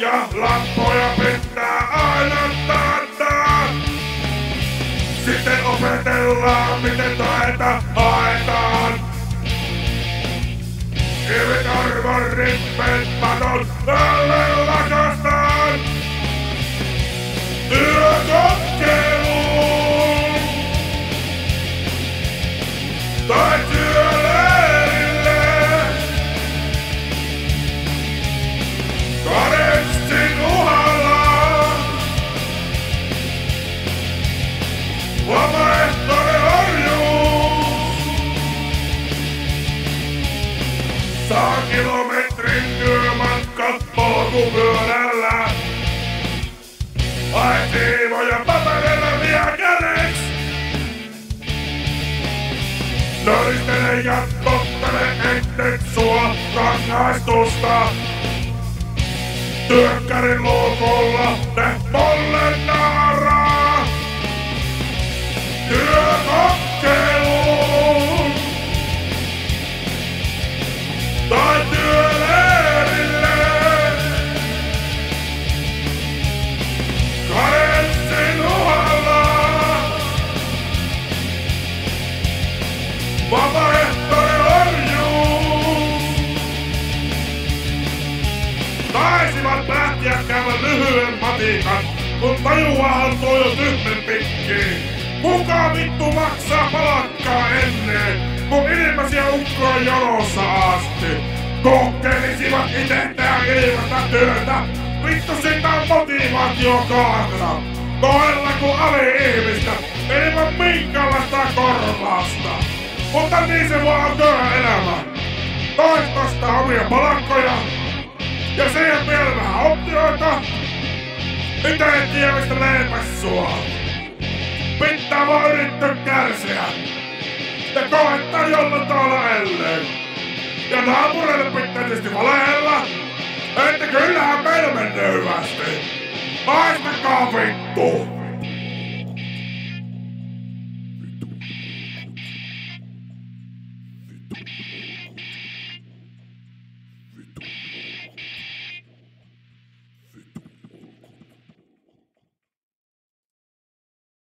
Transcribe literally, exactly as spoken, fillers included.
Ja lampoja pitää aina tarttaa. Sitten opetellaan, miten taita haetaan. Kivet arvon rippet paton alle lakastaan. Työkokeiluun tai työleirille. Kadenssin uhalla vapaaehtoinen orjuus. Saa kilometrin työmatka polkupyörällä. Hae siivoja paperilla vie kädeks. Nöristele ja tottele ennen sua rangaistusta. Työkkärin luukulla ne molle naaraa. Työkokeiluun tai työleirille. Kadenssin uhalla vapaaehtoinen orjuus. Taisivat lähtiä käydä lyhyen matikan, kun tajuahan tuo jo tyhmän pikkiin. Kuka vittu maksaa palakkaa ennen, kun ilmaisia ukkoa jonossa asti? Kokeilisivat ite tehdä ilmasta työtä. Vittu sitä on motivaatiokaarta. Kohdella kuin ali-ihmistä, ilman minkäänlaista korvausta. Mutta niin se vaan on työelämä. Toistosta omia palakkoja ja siihen vielä vähän optioita. Ite ei tiedä mistä leipäs sua. Pitää vaan yrittää kärsiä ja koettaa jollain tavalla ellen. Ja naapureille pitää tietysti valehella, että kyllähän meillä menee hyvästi. Haistakaa vittu!